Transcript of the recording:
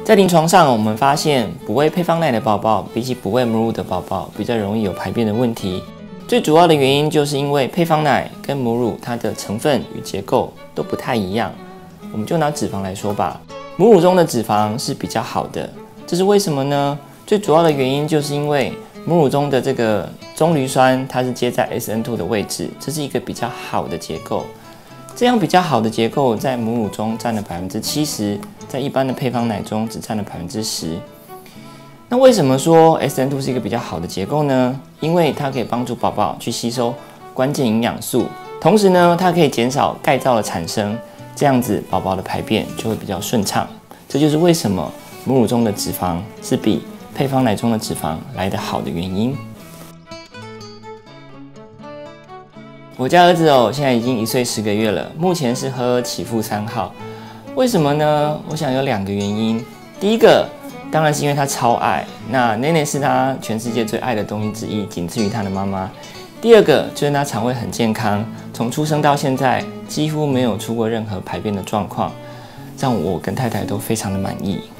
在临床上，我们发现哺喂配方奶的宝宝，比起哺喂母乳的宝宝，比较容易有排便的问题。最主要的原因就是因为配方奶跟母乳它的成分与结构都不太一样。我们就拿脂肪来说吧，母乳中的脂肪是比较好的，这是为什么呢？最主要的原因就是因为母乳中的这个棕榈酸，它是接在 SN2 的位置，这是一个比较好的结构。这样比较好的结构在母乳中占了70%，在一般的配方奶中只占了10%。那为什么说 SN2 是一个比较好的结构呢？因为它可以帮助宝宝去吸收关键营养素，同时呢，它可以减少钙皂的产生，这样子宝宝的排便就会比较顺畅。这就是为什么母乳中的脂肪是比配方奶中的脂肪来得好的原因。我家儿子现在已经1岁10个月了，目前是喝启复3号。为什么呢？我想有2个原因。第一个，当然是因为他超爱，那奶奶是他全世界最爱的东西之一，仅次于他的妈妈。第二个就是他肠胃很健康，从出生到现在几乎没有出过任何排便的状况，让我跟太太都非常的满意。